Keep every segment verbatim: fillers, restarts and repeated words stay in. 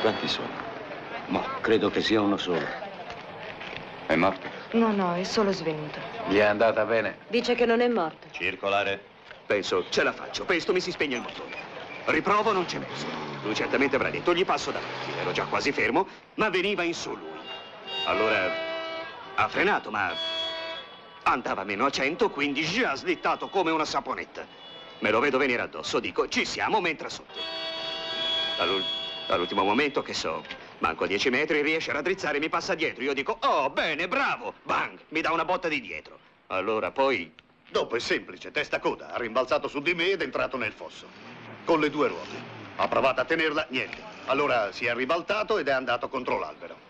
Quanti sono? Ma credo che sia uno solo. È morto? No, no, è solo svenuto. Gli è andata bene? Dice che non è morto. Circolare. Penso, ce la faccio. Pesto, mi si spegne il motore. Riprovo, non c'è verso. Lui certamente avrà detto, gli passo davanti. Ero già quasi fermo, ma veniva in su lui. Allora, ha frenato, ma andava meno a cento, quindi già slittato come una saponetta. Me lo vedo venire addosso, dico, ci siamo, mentre sotto. All'ul- All'ultimo momento, che so, manco a dieci metri, riesce a raddrizzare, mi passa dietro. Io dico, oh, bene, bravo. Bang, mi dà una botta di dietro. Allora, poi... Dopo è semplice, testa coda. Ha rimbalzato su di me ed è entrato nel fosso. Con le due ruote. Ha provato a tenerla, niente. Allora si è ribaltato ed è andato contro l'albero.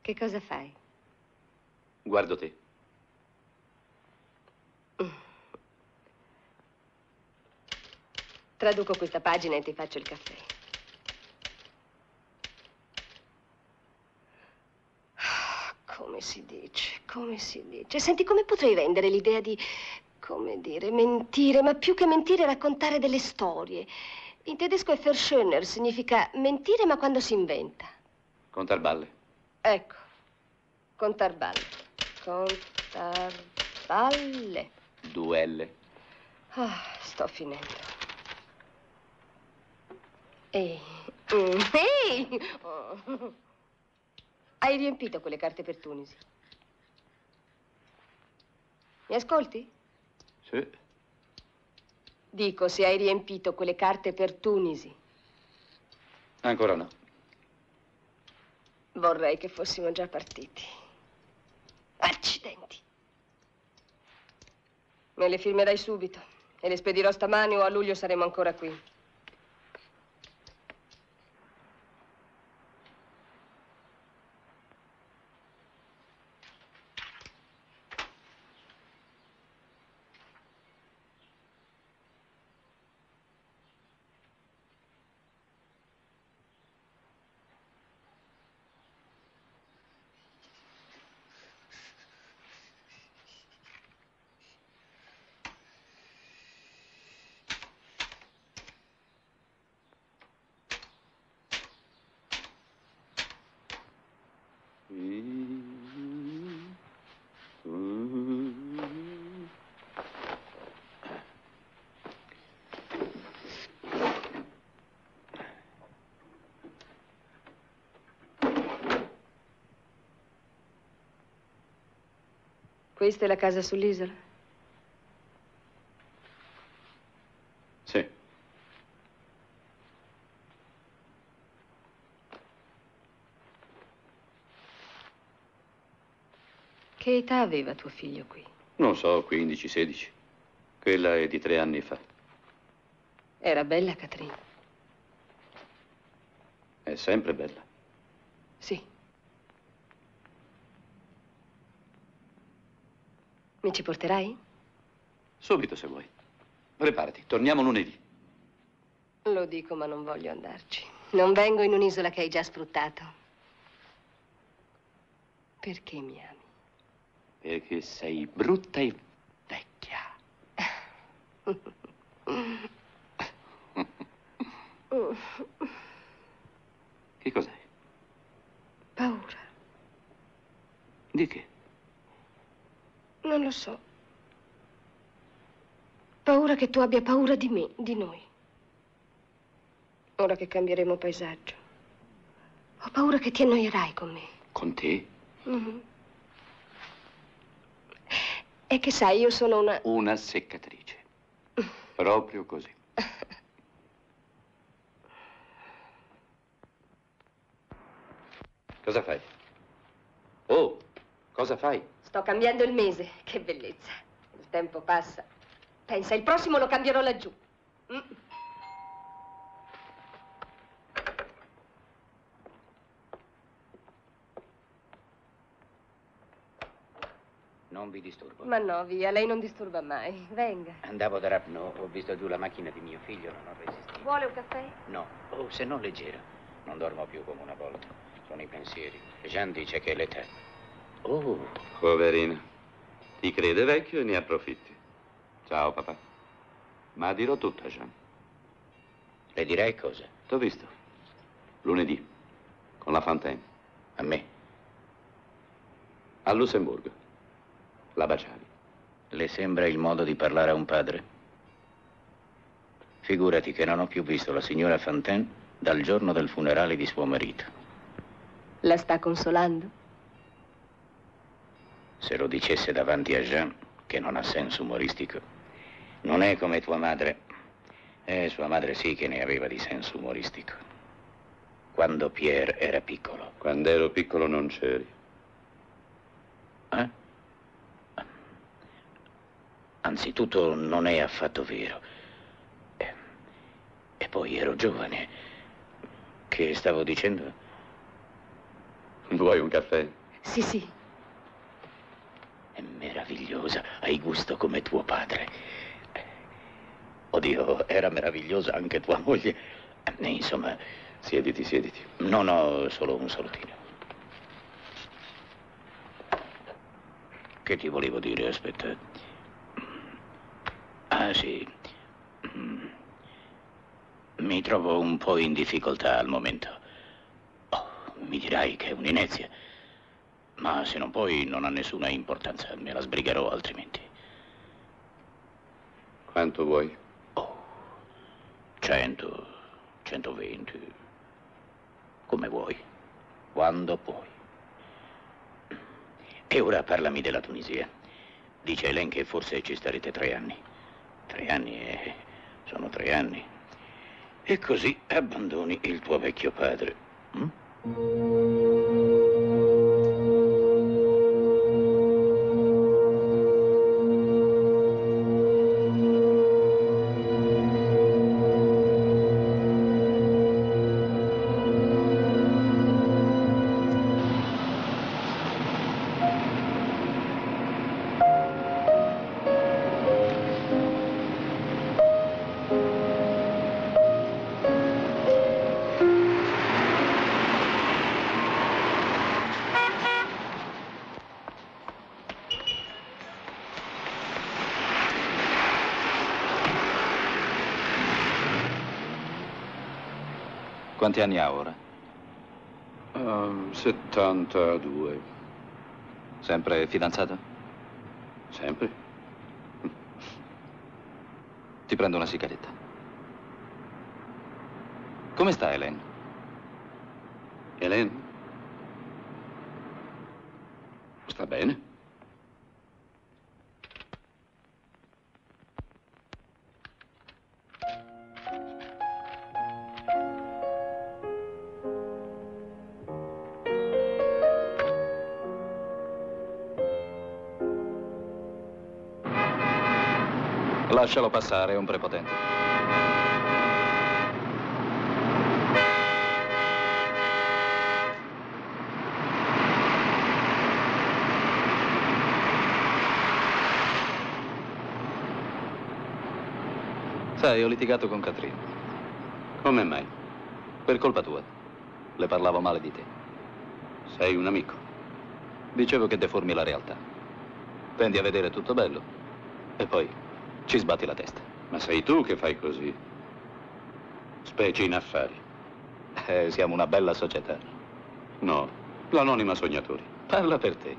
Che cosa fai? Guardo te. Traduco questa pagina e ti faccio il caffè. Come si dice, come si dice. Senti, come potrei rendere l'idea di, come dire, mentire, ma più che mentire raccontare delle storie. In tedesco è Verschöner, significa mentire ma quando si inventa. Contar balle. Ecco, contar balle. Contar balle. Duelle. Ah, sto finendo. Ehi, mm, ehi! Oh. Hai riempito quelle carte per Tunisi? Mi ascolti? Sì. Dico, se hai riempito quelle carte per Tunisi. Ancora no. Vorrei che fossimo già partiti. Accidenti. Me le firmerai subito e le spedirò stamani o a luglio saremo ancora qui. Questa è la casa sull'isola? Sì. Che età aveva tuo figlio qui? Non so, quindici, sedici. Quella è di tre anni fa. Era bella, Catherine? È sempre bella. Sì. Mi ci porterai? Subito, se vuoi. Preparati, torniamo lunedì. Lo dico, ma non voglio andarci. Non vengo in un'isola che hai già sfruttato. Perché mi ami? Perché sei brutta e vecchia. Che cos'è? Paura. Di che? Non lo so. Paura che tu abbia paura di me, di noi. Ora che cambieremo paesaggio. Ho paura che ti annoierai con me. Con te? Mm-hmm. E che sai, io sono una... Una seccatrice. Proprio così. Cosa fai? Oh, cosa fai? Sto cambiando il mese. Che bellezza. Il tempo passa. Pensa, il prossimo lo cambierò laggiù. Mm. Non vi disturbo. Ma no, via, lei non disturba mai. Venga. Andavo da Rapno, ho visto giù la macchina di mio figlio, non ho resistito. Vuole un caffè? No, oh, se no leggero. Non dormo più come una volta. Sono i pensieri. Jean dice che è l'età. Oh, poverina. Ti crede vecchio e ne approfitti. Ciao, papà. Ma dirò tutto a Jean. Le direi cosa? T'ho visto. Lunedì. Con la Fontaine. A me? A Lussemburgo. La baciavi. Le sembra il modo di parlare a un padre? Figurati che non ho più visto la signora Fontaine dal giorno del funerale di suo marito. La sta consolando? Se lo dicesse davanti a Jean, che non ha senso umoristico. Non è come tua madre. Eh, sua madre sì che ne aveva di senso umoristico. Quando Pierre era piccolo. Quando ero piccolo non c'eri. Eh? Anzitutto non è affatto vero. E, e poi ero giovane. Che stavo dicendo? Vuoi un caffè? Sì, sì. È meravigliosa, hai gusto come tuo padre. Oddio, era meravigliosa anche tua moglie. Insomma, Siediti, siediti. non ho solo un salutino. Che ti volevo dire? Aspetta. Ah, sì. Mi trovo un po' in difficoltà al momento. Oh, mi dirai che è un'inezia. Ma se non puoi non ha nessuna importanza. Me la sbrigherò altrimenti. Quanto vuoi? Oh, cento, centoventi. Come vuoi. Quando puoi. E ora parlami della Tunisia. Dice Hélène che forse ci starete tre anni. Tre anni e... sono tre anni. E così abbandoni il tuo vecchio padre. Hm? Quanti anni ha ora? Uh, settantadue. Sempre fidanzato? Sempre? Ti prendo una sigaretta. Come sta Hélène? Hélène? Sta bene? Lascialo passare, è un prepotente. Sai, ho litigato con Katrina. Come mai? Per colpa tua. Le parlavo male di te. Sei un amico. Dicevo che deformi la realtà. Tendi a vedere tutto bello e poi ci sbatti la testa. Ma sei tu che fai così. Specie in affari. Eh, siamo una bella società. No, l'anonima sognatori. Parla per te.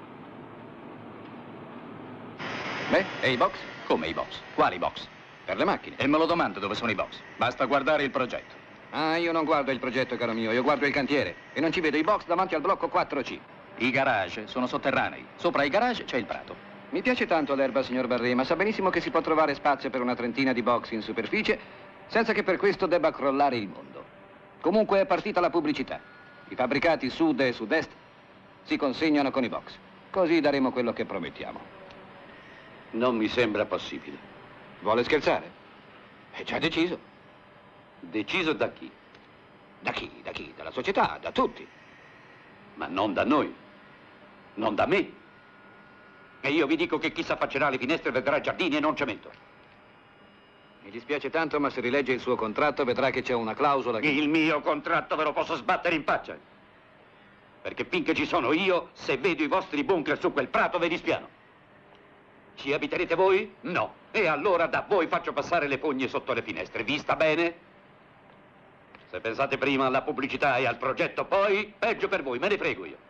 Beh, e i box? Come i box? Quali box? Per le macchine. E me lo domando dove sono i box. Basta guardare il progetto. Ah, io non guardo il progetto, caro mio, io guardo il cantiere. E non ci vedo i box davanti al blocco quattro C. I garage sono sotterranei. Sopra i garage c'è il prato. Mi piace tanto l'erba, signor Barré, ma sa benissimo che si può trovare spazio per una trentina di box in superficie senza che per questo debba crollare il mondo. Comunque è partita la pubblicità. I fabbricati sud e sud-est si consegnano con i box. Così daremo quello che promettiamo. Non mi sembra possibile. Vuole scherzare? È già deciso. Deciso da chi? Da chi? Da chi? Dalla società, da tutti. Ma non da noi. Non da me. E io vi dico che chi s'affaccerà alle finestre vedrà giardini e non cemento. Mi dispiace tanto, ma se rilegge il suo contratto vedrà che c'è una clausola che... Il mio contratto ve lo posso sbattere in faccia. Perché finché ci sono io, se vedo i vostri bunker su quel prato, ve li spiano. Ci abiterete voi? No. E allora da voi faccio passare le fogne sotto le finestre. Vi sta bene? Se pensate prima alla pubblicità e al progetto poi, peggio per voi, me ne frego io.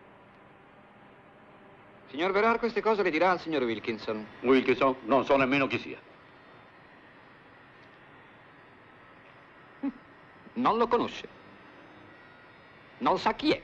Signor Verard, queste cose le dirà al signor Wilkinson. Wilkinson? Non so nemmeno chi sia. Non lo conosce. Non sa chi è.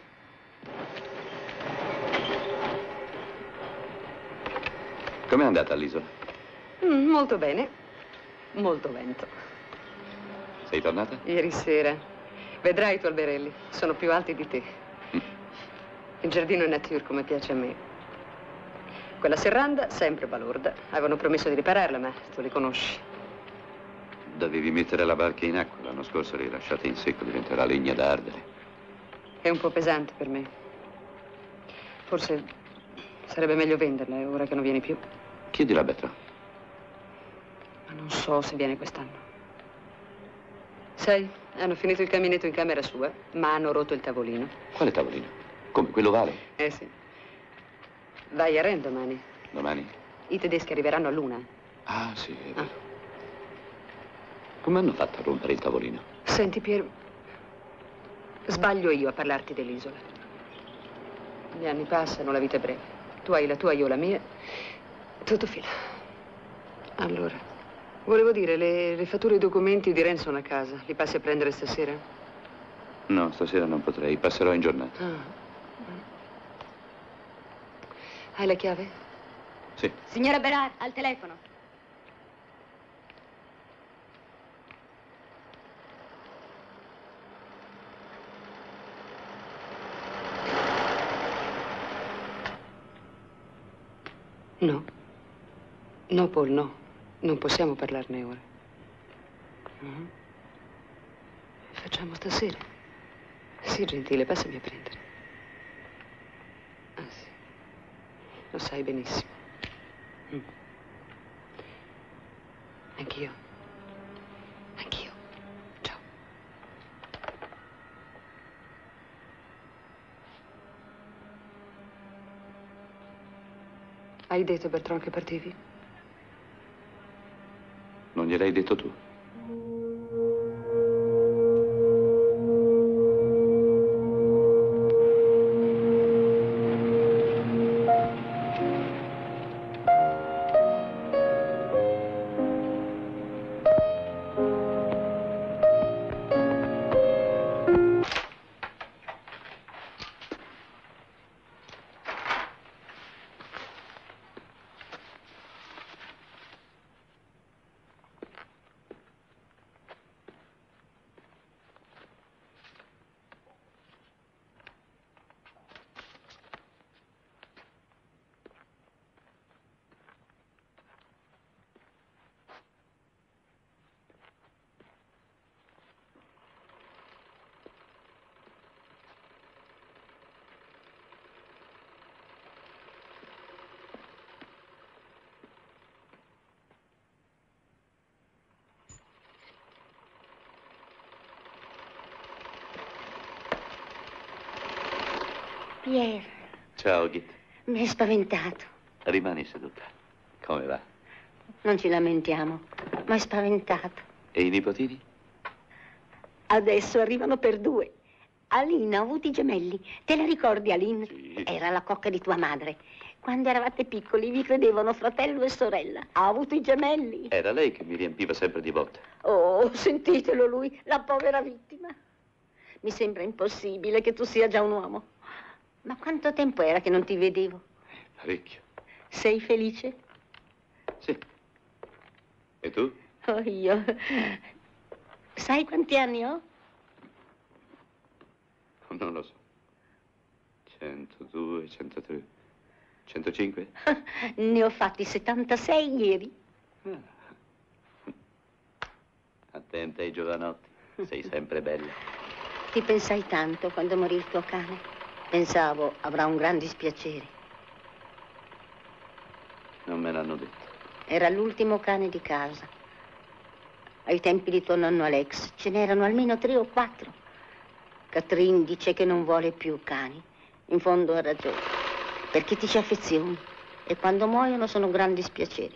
Com'è andata all'isola? Mm, molto bene. Molto vento. Sei tornata? Ieri sera. Vedrai i tuoi alberelli. Sono più alti di te. Mm. Il giardino è nature come piace a me. Quella serranda, sempre balorda. Avevano promesso di ripararla, ma tu li conosci. Dovevi mettere la barca in acqua. L'anno scorso l'hai lasciata in secco, diventerà legna da ardere. È un po' pesante per me. Forse sarebbe meglio venderla, eh, ora che non vieni più. Chiedila a Bertrand. Ma non so se viene quest'anno. Sai, hanno finito il caminetto in camera sua, ma hanno rotto il tavolino. Quale tavolino? Come, quello vale? Eh sì. Vai a Rennes domani. Domani? I tedeschi arriveranno a luna. Ah, sì, è vero. Ah. Come hanno fatto a rompere il tavolino? Senti, Pier, sbaglio io a parlarti dell'isola. Gli anni passano, la vita è breve. Tu hai la tua, io la mia. Tutto fila. Allora, volevo dire, le, le fatture e i documenti di Ren sono a casa. Li passi a prendere stasera? No, stasera non potrei, passerò in giornata. Ah. Hai la chiave? Sì. Signora Berard, al telefono. No. No, Paul, no. Non possiamo parlarne ora. Uh-huh. Facciamo stasera. Sì, gentile, passami a prendere. Ah, sì. Lo sai benissimo. Mm. Anch'io. Anch'io. Ciao. Hai detto a Bertrand che partivi? Non gliel'hai detto tu? Pierre, Ciao, Git. mi hai spaventato. Rimani seduta. Come va? Non ci lamentiamo, ma hai spaventato. E i nipotini? Adesso arrivano per due. Aline ha avuto i gemelli. Te la ricordi, Aline? Sì. Era la cocca di tua madre. Quando eravate piccoli vi credevano fratello e sorella. Ha avuto i gemelli. Era lei che mi riempiva sempre di botte. Oh, sentitelo lui, la povera vittima. Mi sembra impossibile che tu sia già un uomo. Ma quanto tempo era che non ti vedevo? Parecchio. Sei felice? Sì. E tu? Oh, io. Sai quanti anni ho? Non lo so. centodue, centotré, centocinque? Ne ho fatti settantasei ieri. Attenta ai giovanotti. Sei sempre bella. Ti pensai tanto quando morì il tuo cane. Pensavo avrà un gran dispiacere. Non me l'hanno detto. Era l'ultimo cane di casa. Ai tempi di tuo nonno Alex ce n'erano almeno tre o quattro. Catherine dice che non vuole più cani. In fondo ha ragione. Perché ti ci affezioni. E quando muoiono sono gran dispiaceri.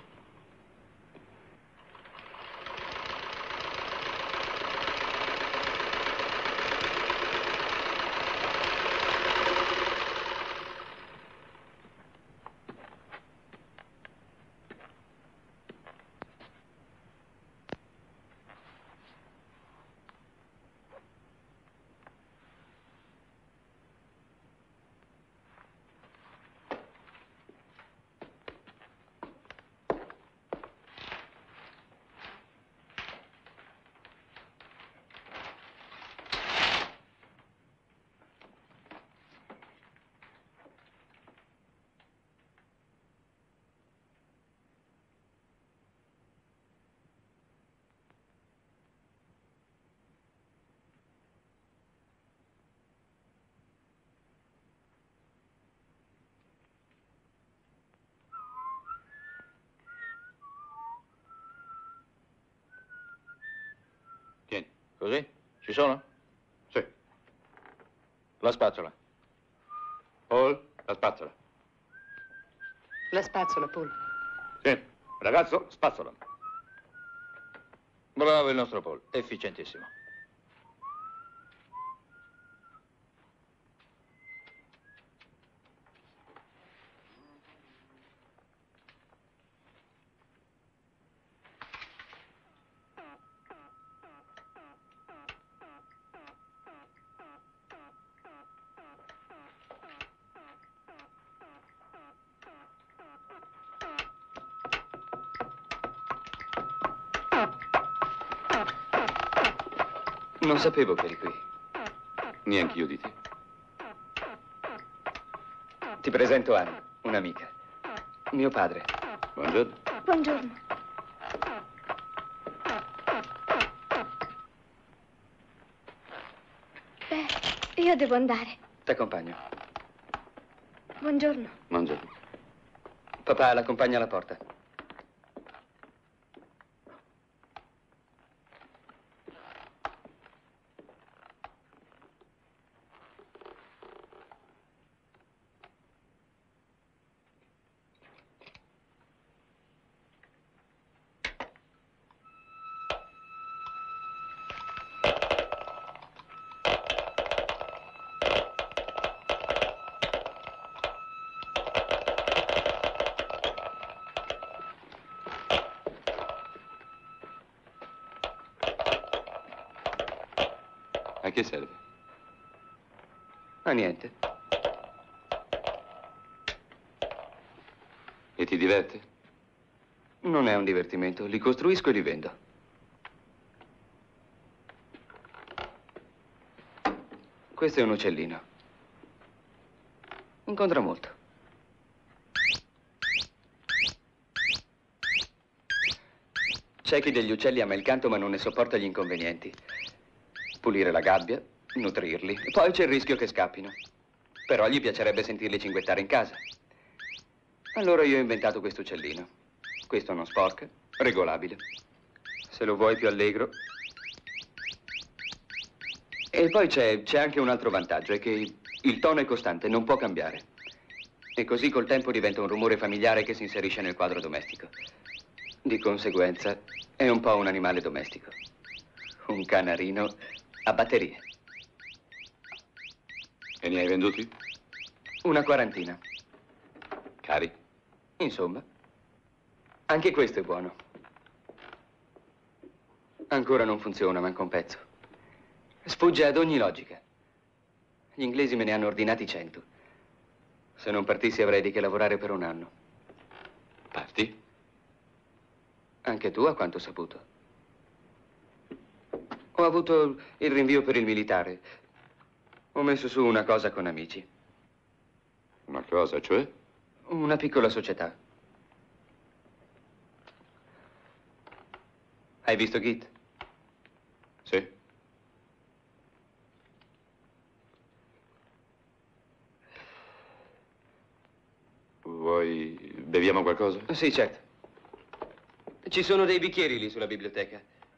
Così? Ci sono? Sì. La spazzola. Paul, la spazzola. La spazzola, Paul. Sì. Ragazzo, spazzola. Bravo il nostro Paul, efficientissimo. Non sapevo che eri qui. Neanch'io di te. Ti presento Anna, un'amica. Mio padre. Buongiorno. Buongiorno. Beh, io devo andare. T'accompagno. Buongiorno. Buongiorno. Papà l'accompagna alla porta. A che serve? A niente. E ti diverte? Non è un divertimento. Li costruisco e li vendo. Questo è un uccellino. Incontra molto. C'è chi degli uccelli ama il canto ma non ne sopporta gli inconvenienti. Pulire la gabbia, nutrirli. Poi c'è il rischio che scappino. Però gli piacerebbe sentirli cinguettare in casa. Allora io ho inventato questo uccellino. Questo non sporca, regolabile. Se lo vuoi più allegro. E poi c'è c'è anche un altro vantaggio, è che il tono è costante, non può cambiare. E così col tempo diventa un rumore familiare che si inserisce nel quadro domestico. Di conseguenza è un po' un animale domestico. Un canarino a batterie. E ne hai venduti? Una quarantina. Cari? Insomma, anche questo è buono. Ancora non funziona, manca un pezzo. Sfugge ad ogni logica. Gli inglesi me ne hanno ordinati cento. Se non partissi avrei di che lavorare per un anno. Parti? Anche tu, a quanto ho saputo. Ho avuto il rinvio per il militare. Ho messo su una cosa con amici. Una cosa, cioè? Una piccola società. Hai visto Git? Sì. Vuoi... beviamo qualcosa? Sì, certo. Ci sono dei bicchieri lì sulla biblioteca.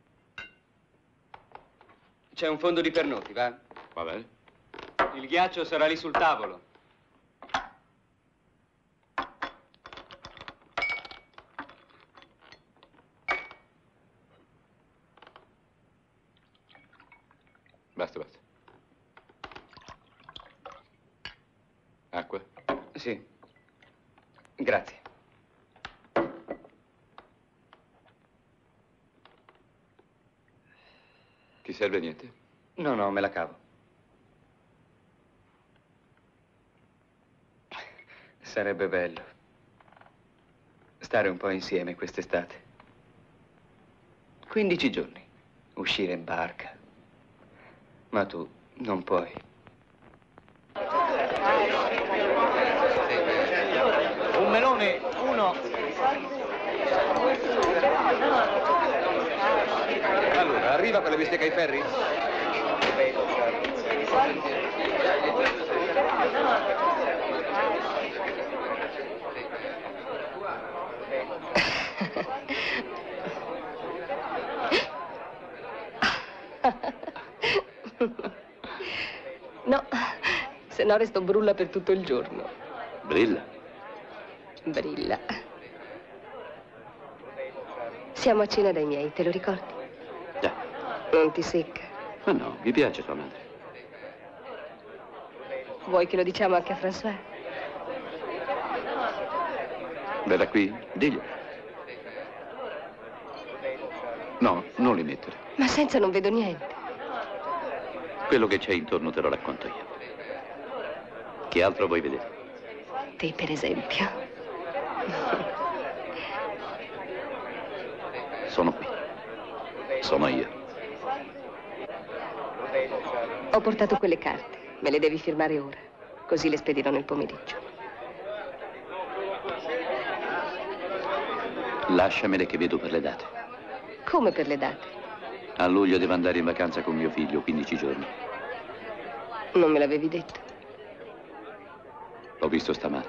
C'è un fondo di pernoti, va? Va bene. Il ghiaccio sarà lì sul tavolo. Basta, basta. Acqua? Sì. Grazie. Ti serve niente? No, no, me la cavo. Sarebbe bello stare un po' insieme quest'estate. quindici giorni. Uscire in barca. Ma tu non puoi. Un melone, uno. Allora, arriva quella bistecca ai ferri? No, se no resto brulla per tutto il giorno. Brilla? Brilla. Siamo a cena dai miei, te lo ricordi? Già. Non ti secca? Ma no, mi piace tua madre. Vuoi che lo diciamo anche a François? Verrà qui? Diglielo. No, non li mettere. Ma senza non vedo niente. Quello che c'è intorno te lo racconto io. Che altro vuoi vedere? Te, per esempio. Sono qui. Sono io. Ho portato quelle carte. Me le devi firmare ora. Così le spedirò nel pomeriggio. Lasciamele che vedo per le date. Come per le date? A luglio devo andare in vacanza con mio figlio, quindici giorni. Non me l'avevi detto. L'ho visto stamane.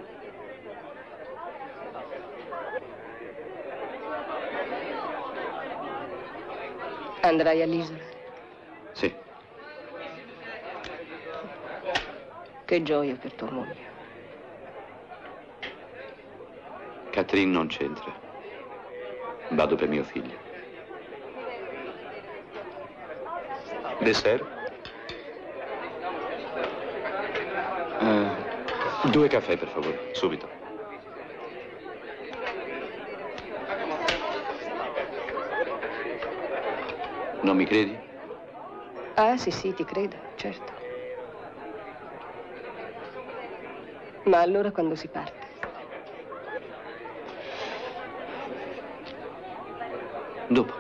Andrai all'isola? Sì. Che gioia per tua moglie. Catherine non c'entra. Vado per mio figlio. Dessert? Uh, due caffè, per favore, subito. Non mi credi? Ah, sì, sì, ti credo, certo. Ma allora quando si parte? Dopo.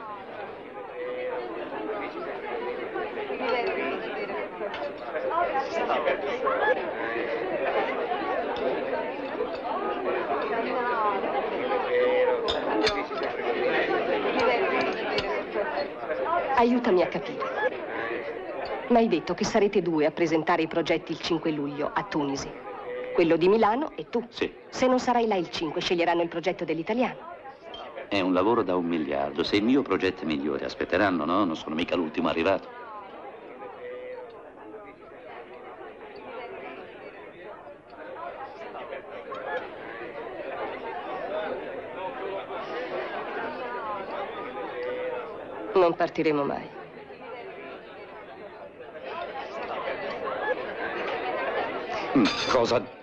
Aiutami a capire. Mi hai detto che sarete due a presentare i progetti il cinque luglio a Tunisi. Quello di Milano e tu. Sì. Se non sarai là il cinque, sceglieranno il progetto dell'italiano. È un lavoro da un miliardo. Se il mio progetto è migliore, aspetteranno, no? Non sono mica l'ultimo arrivato. Non partiremo mai. Mm, cosa?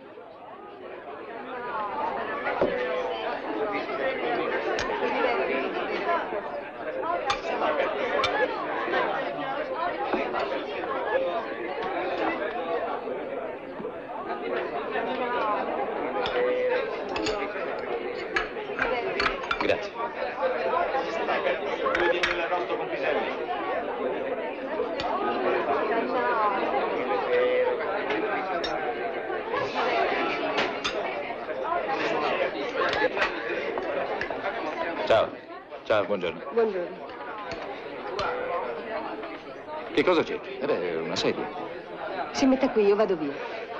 Grazie. Ciao. Ciao, buongiorno. Buongiorno. Che cosa c'è? Eh beh, una sedia. Si metta qui, io vado via.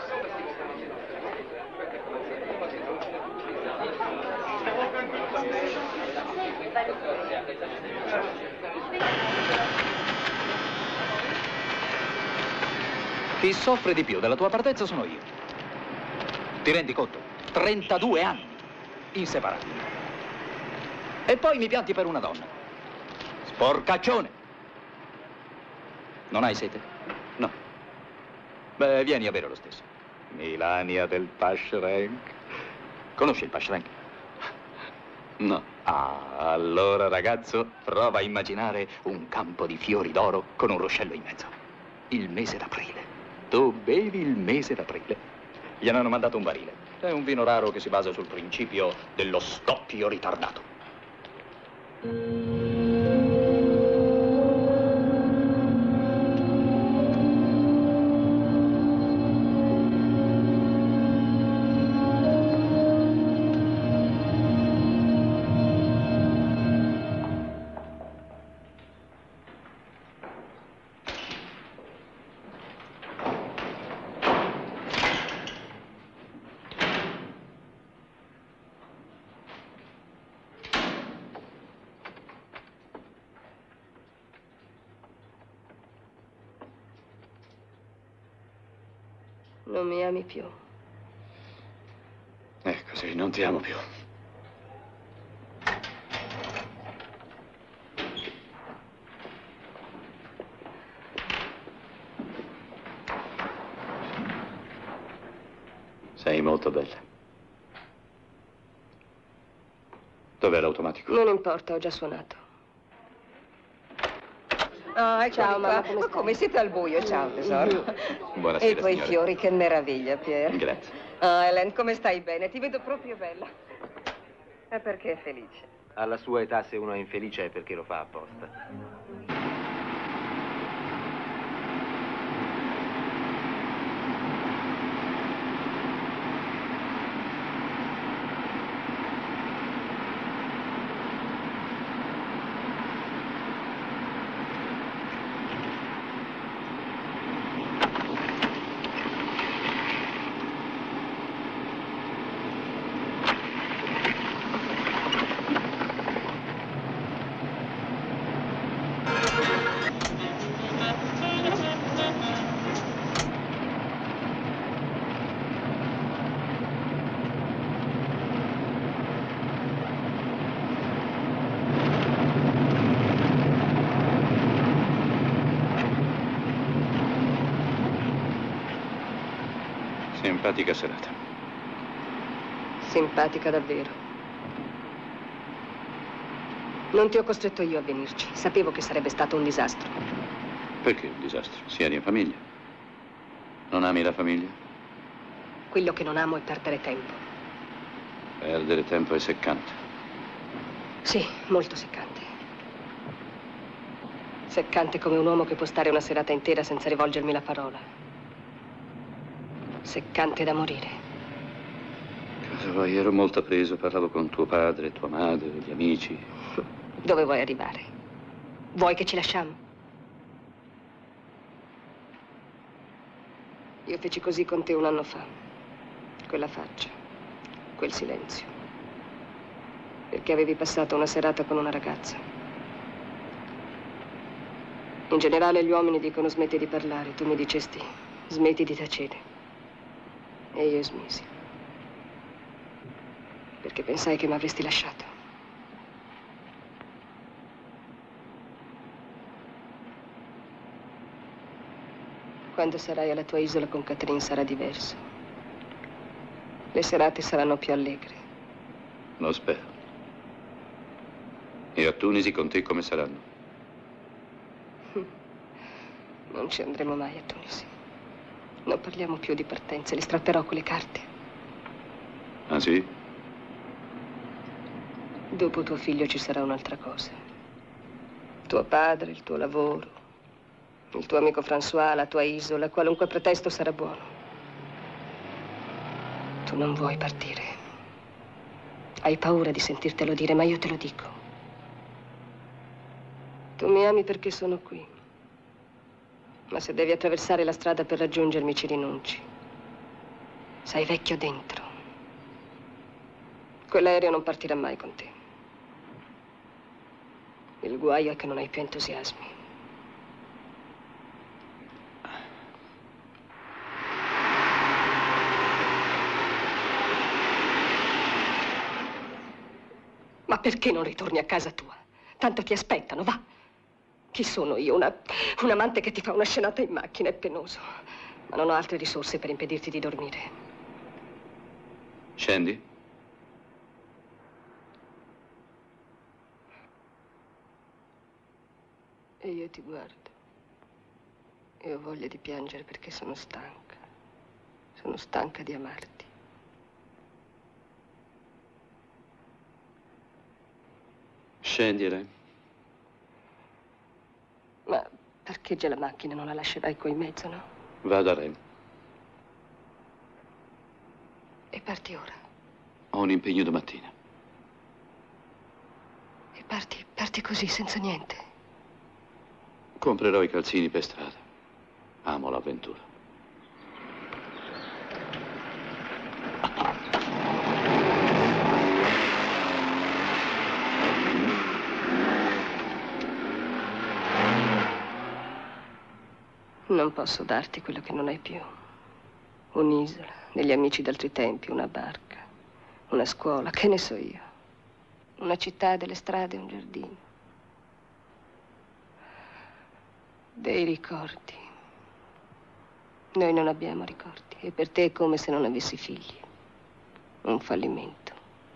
Chi soffre di più della tua partenza sono io. Ti rendi conto? trentadue anni, inseparabili. E poi mi pianti per una donna. Sporcaccione. Non hai sete? No. Beh, vieni a bere lo stesso. Milania del Paschrenk. Conosci il Paschrenk? No. Ah, allora ragazzo, prova a immaginare un campo di fiori d'oro con un ruscello in mezzo. Il mese d'aprile. Tu bevi il mese d'aprile. Gli hanno mandato un barile. È un vino raro che si basa sul principio dello scoppio ritardato. Non mi ami più. Ecco, sì, non ti amo più. Sei molto bella. Dov'è l'automatico? Non importa, ho già suonato. Ah, ecco Ciao, qua. mamma, come Oh, stai? come siete al buio? Ciao, tesoro. Buonasera, E i tuoi signore. fiori, che meraviglia, Pier. Grazie. Ah, Helen, come stai bene? Ti vedo proprio bella. E perché è felice? Alla sua età, se uno è infelice è perché lo fa apposta. Simpatica serata. Simpatica davvero. Non ti ho costretto io a venirci. Sapevo che sarebbe stato un disastro. Perché un disastro? Siedi in famiglia. Non ami la famiglia? Quello che non amo è perdere tempo. Perdere tempo è seccante. Sì, molto seccante. Seccante come un uomo che può stare una serata intera senza rivolgermi la parola. Seccante da morire. Cosa vuoi? Ero molto preso, parlavo con tuo padre, tua madre, gli amici. Dove vuoi arrivare? Vuoi che ci lasciamo? Io feci così con te un anno fa. Quella faccia, quel silenzio. Perché avevi passato una serata con una ragazza. In generale gli uomini dicono smetti di parlare. Tu mi dicesti smetti di tacere. E io smisi. Perché pensai che mi avresti lasciato. Quando sarai alla tua isola con Catherine sarà diverso. Le serate saranno più allegre. Lo spero. E a Tunisi con te come saranno? Non ci andremo mai a Tunisi. Non parliamo più di partenze, le strapperò quelle carte. Ah, sì? Dopo tuo figlio ci sarà un'altra cosa. Tuo padre, il tuo lavoro, il tuo amico François, la tua isola, qualunque pretesto sarà buono. Tu non vuoi partire. Hai paura di sentirtelo dire, ma io te lo dico. Tu mi ami perché sono qui. Ma se devi attraversare la strada per raggiungermi, ci rinunci. Sei vecchio dentro. Quell'aereo non partirà mai con te. Il guaio è che non hai più entusiasmi. Ma perché non ritorni a casa tua? Tanto ti aspettano, va. Chi sono io? Una, un amante che ti fa una scenata in macchina, è penoso. Ma non ho altre risorse per impedirti di dormire. Scendi? E io ti guardo. E ho voglia di piangere perché sono stanca. Sono stanca di amarti. Scendi, Elaine. Ma parcheggia la macchina, non la lascerai qui in mezzo, no? Vado a Rennes. E parti ora. Ho un impegno domattina. E parti, parti così, senza niente. Comprerò i calzini per strada. Amo l'avventura. Non posso darti quello che non hai più. un'isola, degli amici d'altri tempi, una barca, una scuola, che ne so io. Una città, delle strade, un giardino. Dei ricordi. Noi non abbiamo ricordi e per te è come se non avessi figli. Un fallimento.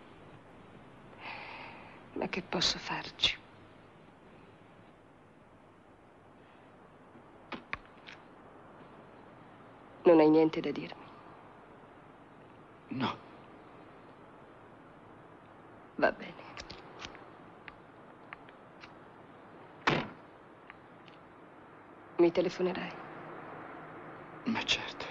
Ma che posso farci? Non hai niente da dirmi? No. Va bene. Mi telefonerai? Ma certo.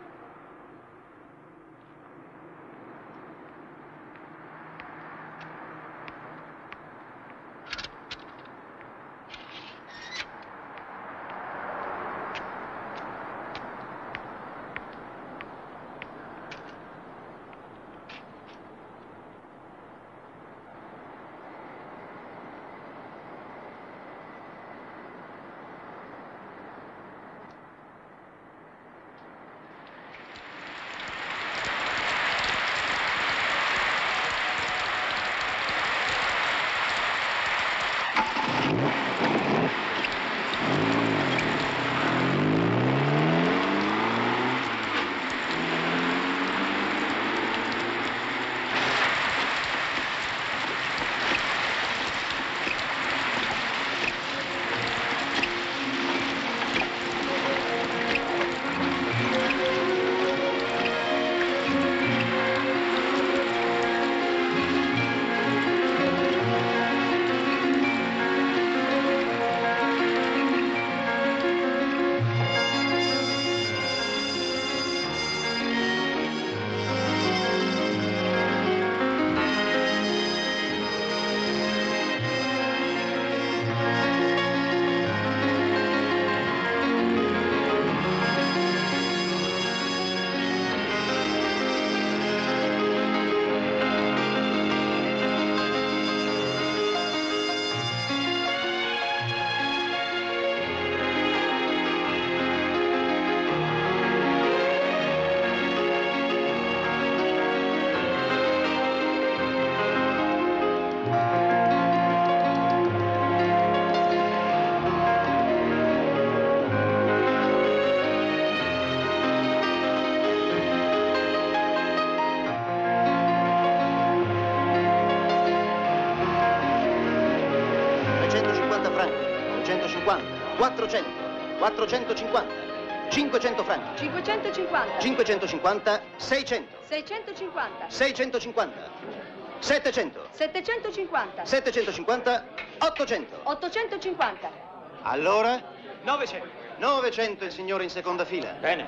quattrocento, quattrocentocinquanta, cinquecento franchi. cinquecentocinquanta. cinquecentocinquanta, seicento. seicentocinquanta. seicentocinquanta. settecento. settecentocinquanta. settecentocinquanta, ottocento. ottocentocinquanta. Allora? novecento. novecento il signore in seconda fila. Bene.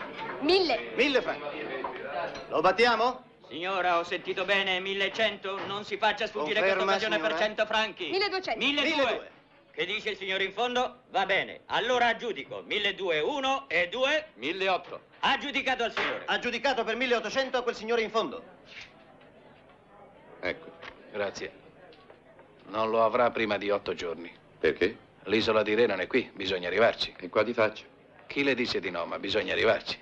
Mille. Mille franchi. Lo battiamo? Signora, ho sentito bene, millecento, non si faccia sfuggire Conferma, questa occasione per signora? cento franchi. milleduecento. milleduecento. Che dice il signore in fondo? Va bene, allora aggiudico. milleduecento, uno e due. milleottocento. Aggiudicato al signore. Aggiudicato per milleottocento a quel signore in fondo. Ecco, grazie. Non lo avrà prima di otto giorni. Perché? L'isola di Re non è qui, bisogna arrivarci. E qua ti faccio? Chi le disse di no, ma bisogna arrivarci.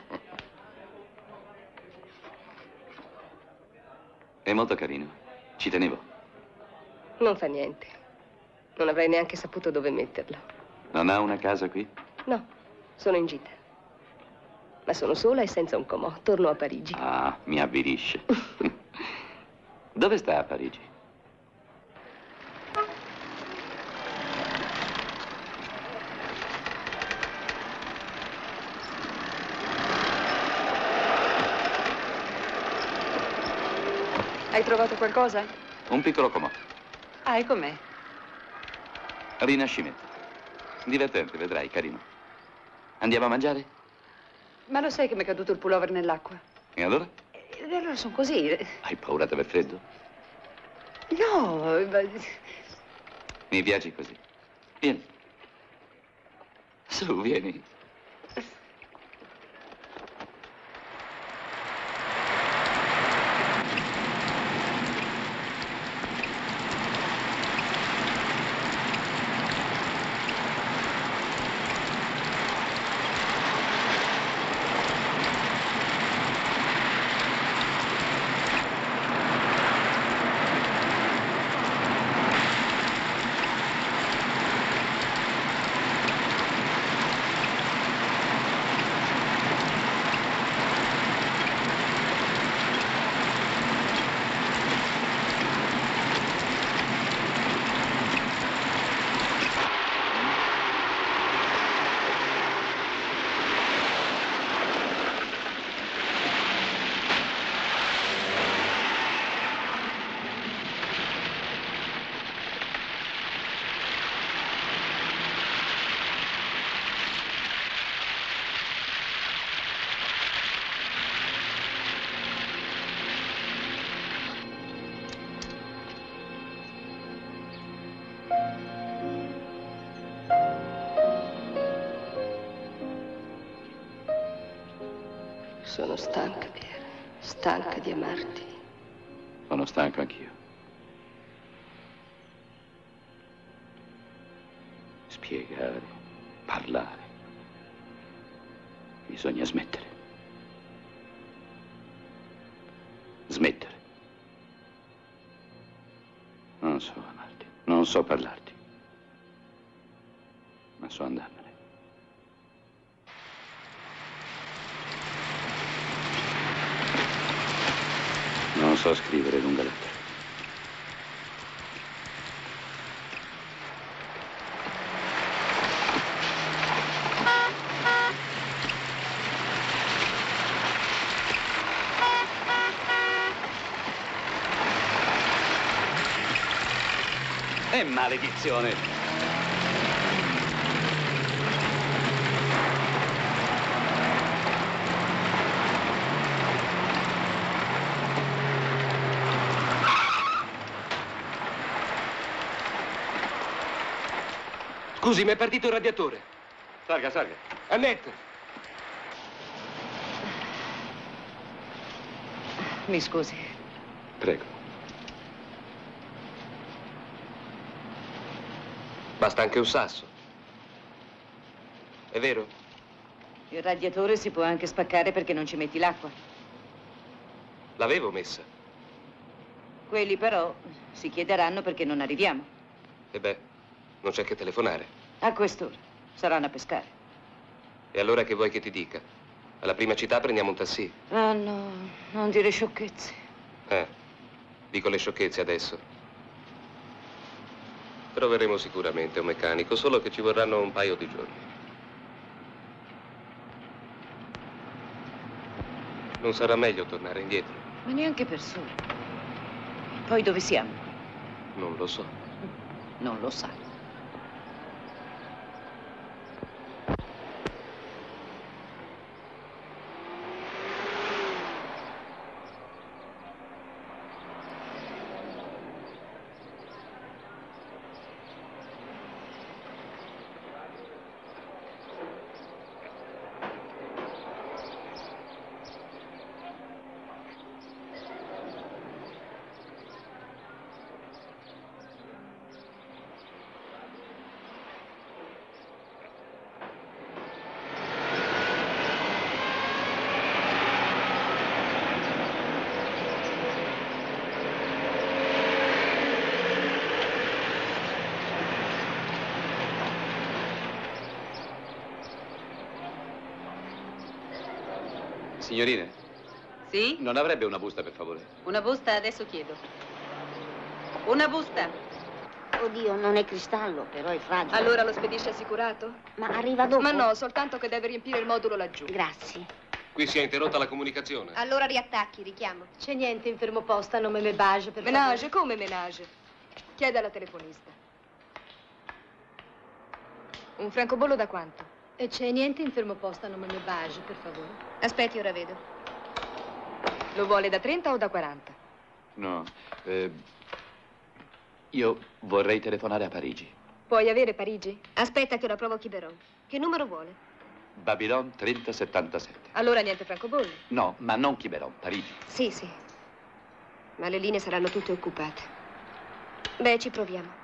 È molto carino. Ci tenevo. Non fa niente. Non avrei neanche saputo dove metterlo. Non ha una casa qui? No, sono in gita. Ma sono sola e senza un comò. Torno a Parigi. Ah, mi avvilisce. Dove sta a Parigi? Hai trovato qualcosa? Un piccolo comò. Ah, e com'è? Rinascimento. Divertente, vedrai, carino. Andiamo a mangiare? Ma lo sai che mi è caduto il pullover nell'acqua? E allora? E allora sono così. Hai paura di aver freddo? No, ma... Mi piaci così. Vieni. Su, vieni. Sono stanca, Pier. Stanca di amarti. Sono stanco anch'io. Spiegare, parlare. Bisogna smettere. Smettere. Non so amarti, non so parlarti, ma so andarmene. Non so scrivere lunga lettera. È maledizione! Scusi, mi è partito il radiatore. Salga, salga. Annette! Mi scusi. Prego. Basta anche un sasso. È vero? Il radiatore si può anche spaccare perché non ci metti l'acqua. L'avevo messa. Quelli però si chiederanno perché non arriviamo. E beh, non c'è che telefonare. A quest'ora. Saranno a pescare. E allora che vuoi che ti dica? Alla prima città prendiamo un taxi. Ah no, non dire sciocchezze. Eh, dico le sciocchezze adesso. Troveremo sicuramente un meccanico, solo che ci vorranno un paio di giorni. Non sarà meglio tornare indietro? Ma neanche per solo. Poi dove siamo? Non lo so. Non lo sa. Signorine, Sì? non avrebbe una busta, per favore? Una busta adesso chiedo. Una busta. Oddio, non è cristallo, però è fragile. Allora lo spedisce assicurato? Ma arriva dopo? Ma no, soltanto che deve riempire il modulo laggiù. Grazie. Qui si è interrotta la comunicazione. Allora riattacchi, richiamo. C'è niente in fermo posta, nome Mebage, per Menage, come menage? Chiede alla telefonista. Un francobollo da quanto? E c'è niente in fermo posta, nome Mebage, per favore. Aspetti, ora vedo. Lo vuole da trenta o da quaranta? No, eh, io vorrei telefonare a Parigi. Puoi avere Parigi? Aspetta che ora provo Quiberon. Che numero vuole? Babylon trenta settantasette. Allora niente francobolli. No, ma non Quiberon, Parigi. Sì, sì. Ma le linee saranno tutte occupate. Beh, ci proviamo.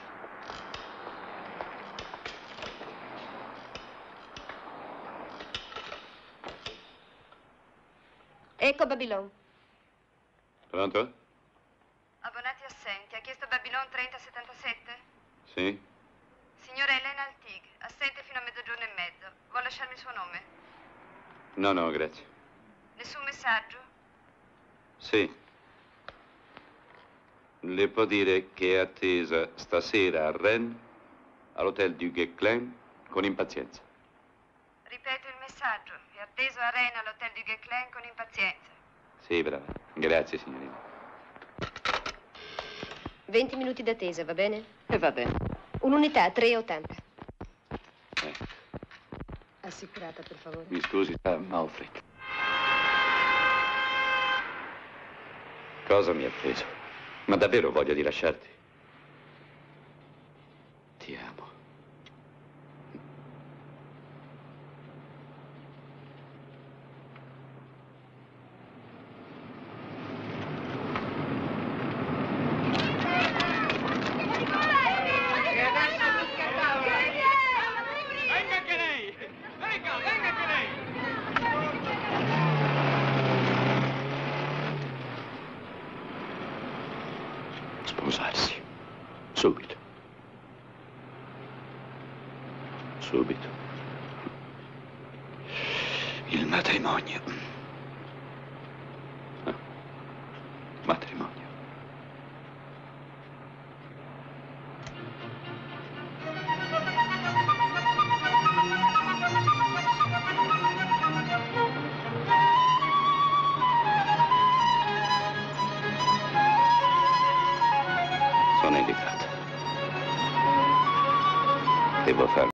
Ecco Babylon. Pronto? Abbonati assenti. Ha chiesto Babylon trenta settantasette? Sì. Signora Elena Altig, assente fino a mezzogiorno e mezzo. Vuole lasciarmi il suo nome? No, no, grazie. Nessun messaggio? Sì. Le può dire che è attesa stasera a Rennes, all'Hotel du Guesclin, con impazienza. Ripeto il messaggio. È atteso a Rennes all'Hotel du Guesclin con impazienza. Sì, brava. Grazie, signorina. venti minuti d'attesa, va bene? E va bene. Un'unità, tre e ottanta. Eh, Assicurata, per favore. mi scusi, ma ho fretta. Cosa mi ha preso? Ma davvero voglia di lasciarti? Ti amo. Subito. Subito. Il matrimonio. No. Matrimonio. Sono indicato. Devo farlo.